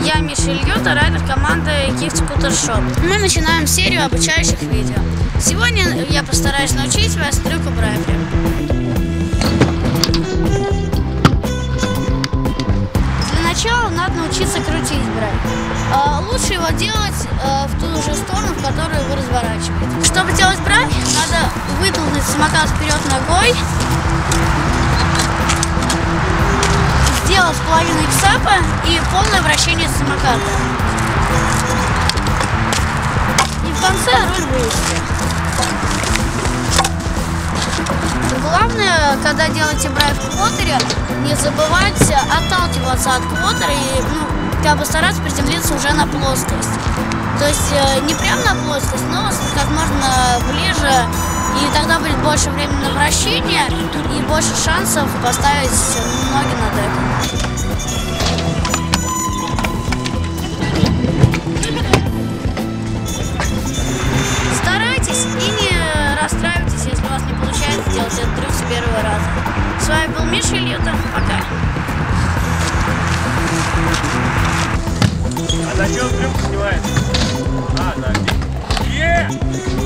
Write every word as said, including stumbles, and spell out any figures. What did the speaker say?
Я Миша Ильюта, райдер команды Gift Scooter Shop. Мы начинаем серию обучающих видео. Сегодня я постараюсь научить вас трюку брайфли. Для начала надо научиться крутить брайф. Лучше его делать в ту же сторону, в которую вы разворачиваете. Чтобы делать брайф, надо вытолкнуть самокат вперед ногой, сделать половину иксапа и полное вращение самоката. И в конце руль вывести. Главное, когда делаете брайф в квотере, не забывайте отталкиваться от квотера и ну, как бы стараться приземлиться уже на плоскость. То есть не прямо на плоскость, но как можно ближе. И тогда будет больше времени на вращение и больше шансов поставить ноги на дек. Старайтесь и не расстраивайтесь, если у вас не получается сделать этот трюк с первого раза. С вами был Миша Ильюта. Пока. А на чем трюк снимается? А, на... Е!